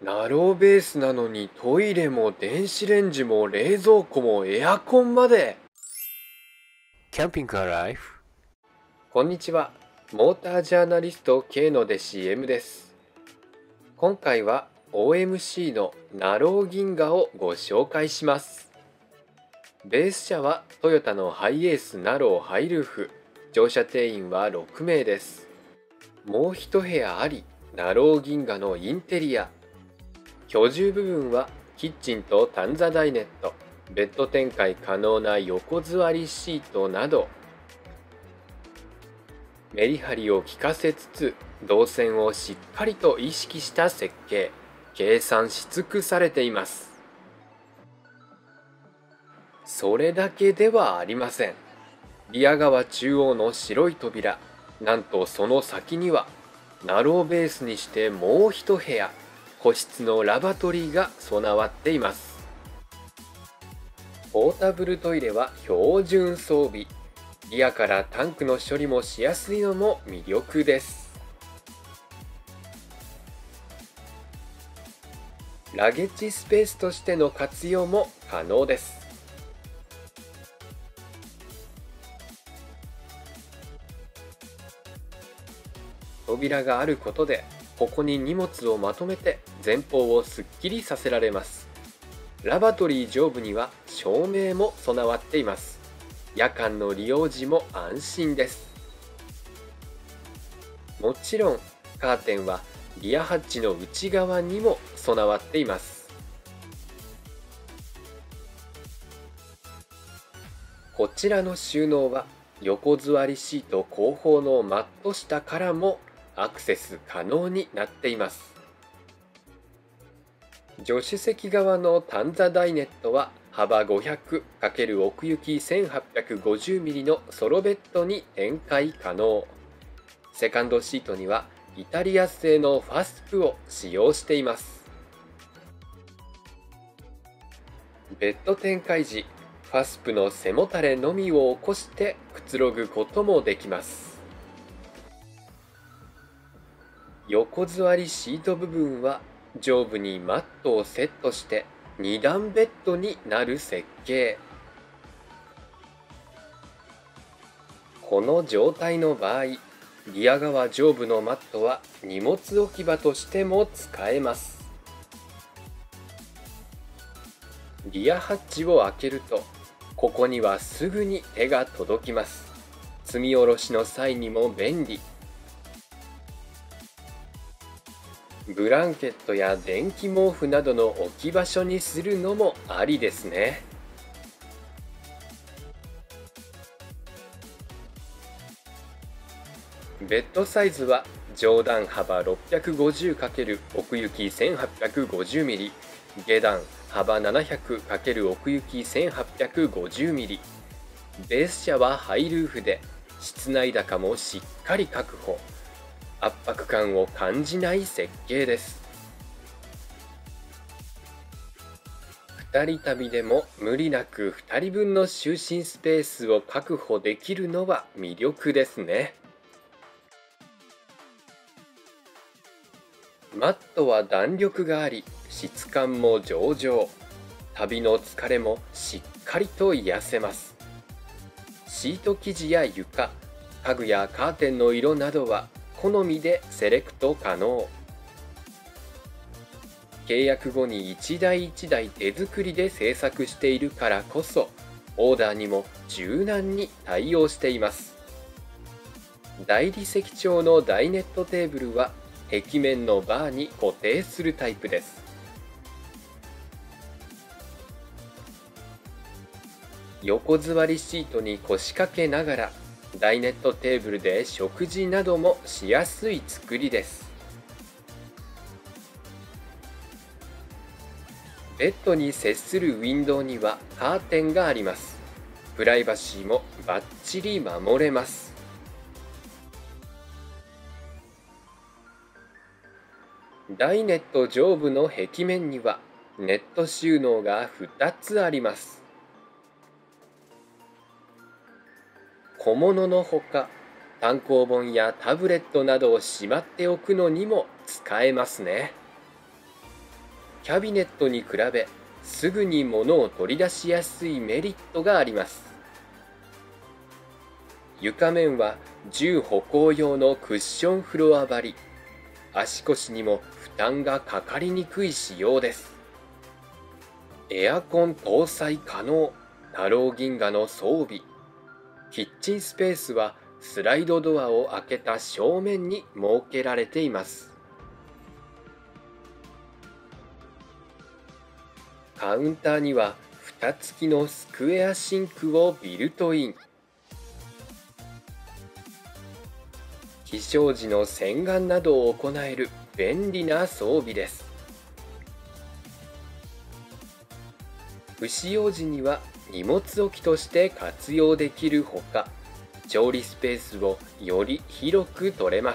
ナローベースなのにトイレも電子レンジも冷蔵庫もエアコンまで。 キャンピングカーライフ。 こんにちは。モータージャーナリスト K の弟子 M です。今回は OMC のナロー銀河をご紹介します。ベース車はトヨタのハイエースナローハイルーフ。乗車定員は6名です。もう一部屋あり、ナロー銀河のインテリア。居住部分はキッチンと短座ダイネット、ベッド展開可能な横座りシートなど、メリハリを効かせつつ動線をしっかりと意識した設計、計算し尽くされています。それだけではありません。リア側中央の白い扉、なんとその先にはナローベースにしてもう一部屋、個室のラバトリーが備わっています。ポータブルトイレは標準装備。リアからタンクの処理もしやすいのも魅力です。ラゲッジスペースとしての活用も可能です。扉があることでここに荷物をまとめて前方をすっきりさせられます。ラバトリー上部には照明も備わっています。夜間の利用時も安心です。もちろんカーテンはリアハッチの内側にも備わっています。こちらの収納は横座りシート後方のマット下からもアクセス可能になっています。助手席側の短座ダイネットは幅 500× 奥行き 1850mm のソロベッドに展開可能。セカンドシートにはイタリア製のファスプを使用しています。ベッド展開時、ファスプの背もたれのみを起こしてくつろぐこともできます。横座りシート部分は上部にマットをセットして2段ベッドになる設計。この状態の場合、リア側上部のマットは荷物置き場としても使えます。リアハッチを開けると、ここにはすぐに手が届きます。積み下ろしの際にも便利。ブランケットや電気毛布などの置き場所にするのもありですね。ベッドサイズは上段幅 650× 奥行き 1850mm、下段幅 700× 奥行き 1850mm。ベース車はハイルーフで室内高もしっかり確保。圧迫感を感じない設計です。2人旅でも無理なく2人分の就寝スペースを確保できるのは魅力ですね。マットは弾力があり、質感も上々。旅の疲れもしっかりと癒せます。シート生地や床、家具やカーテンの色などは好みでセレクト可能。契約後に一台一台手作りで製作しているからこそ、オーダーにも柔軟に対応しています。大理石調のダイネットテーブルは壁面のバーに固定するタイプです。横座りシートに腰掛けながらダイネットテーブルで食事などもしやすい作りです。ベッドに接するウィンドウにはカーテンがあります。プライバシーもバッチリ守れます。ダイネット上部の壁面にはネット収納が2つあります。小物のほか、単行本やタブレットなどをしまっておくのにも使えますね。 キャビネットに比べすぐに物を取り出しやすいメリットがあります。床面は重歩行用のクッションフロア張り、足腰にも負担がかかりにくい仕様です。エアコン搭載可能ナロー銀河の装備。キッチンスペースはスライドドアを開けた正面に設けられています。カウンターには蓋付きのスクエアシンクをビルトイン。起床時の洗顔などを行える便利な装備です。不使用時には荷物置きとして活用できるほか、調理スペースをより広く取れます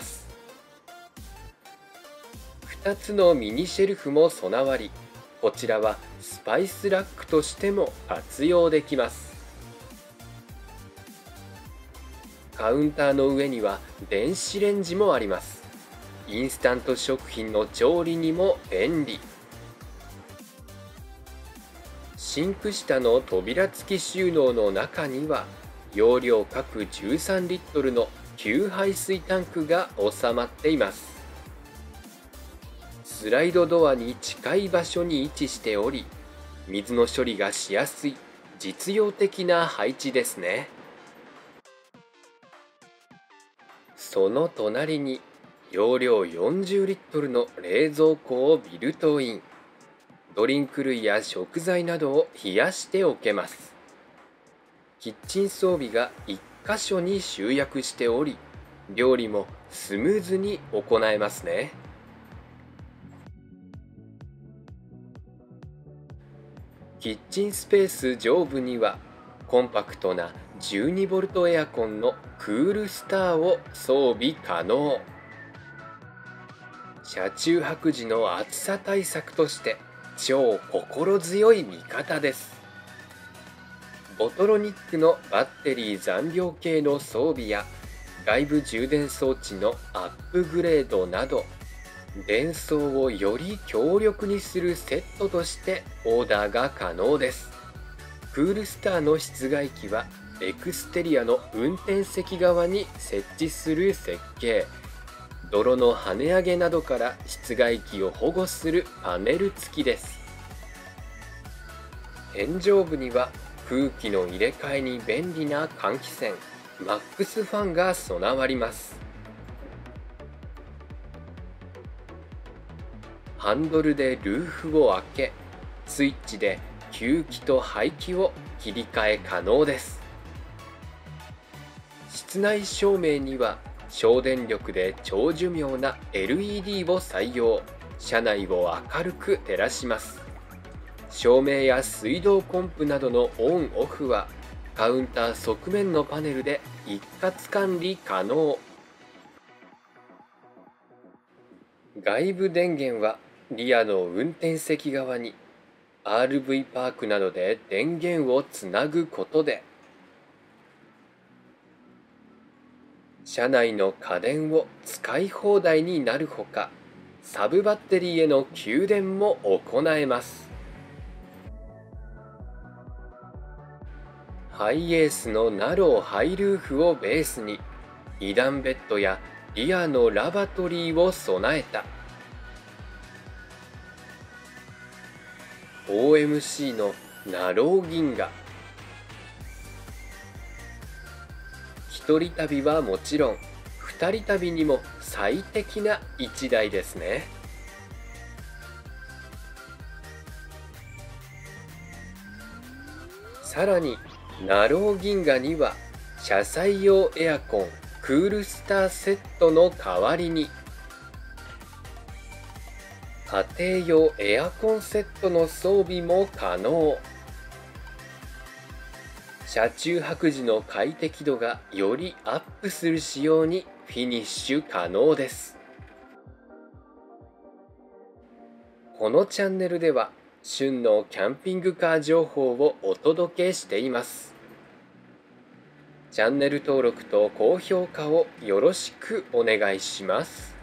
。2つのミニシェルフも備わり、こちらはスパイスラックとしても活用できます。カウンターの上には電子レンジもあります。インスタント食品の調理にも便利。シンク下の扉付き収納の中には容量各13リットルの給排水タンクが収まっています。スライドドアに近い場所に位置しており、水の処理がしやすい実用的な配置ですね。その隣に容量40リットルの冷蔵庫をビルトイン。ドリンク類や食材などを冷やしておけます。キッチン装備が1箇所に集約しており、料理もスムーズに行えますね。キッチンスペース上部にはコンパクトな 12V エアコンのクールスターを装備可能。車中泊時の暑さ対策として超心強い味方です。ボトロニックのバッテリー残量計の装備や外部充電装置のアップグレードなど、電装をより強力にするセットとしてオーダーが可能です。クールスターの室外機はエクステリアの運転席側に設置する設計。泥の跳ね上げなどから室外機を保護するパネル付きです。天井部には空気の入れ替えに便利な換気扇マックスファンが備わります。ハンドルでルーフを開け、スイッチで吸気と排気を切り替え可能です。室内照明には省電力で長寿命な LED を採用。車内を明るく照らします。照明や水道ポンプなどのオンオフはカウンター側面のパネルで一括管理可能。外部電源はリアの運転席側に RV パークなどで電源をつなぐことで車内の家電を使い放題になるほか、サブバッテリーへの給電も行えます。ハイエースのナローハイルーフをベースに2段ベッドやリアのラバトリーを備えた OMC のナロー銀河。一人旅はもちろん二人旅にも最適な1台ですね。さらにナロー銀河には車載用エアコンクールスターセットの代わりに家庭用エアコンセットの装備も可能。車中泊時の快適度がよりアップする仕様にフィニッシュ可能です。このチャンネルでは旬のキャンピングカー情報をお届けしています。チャンネル登録と高評価をよろしくお願いします。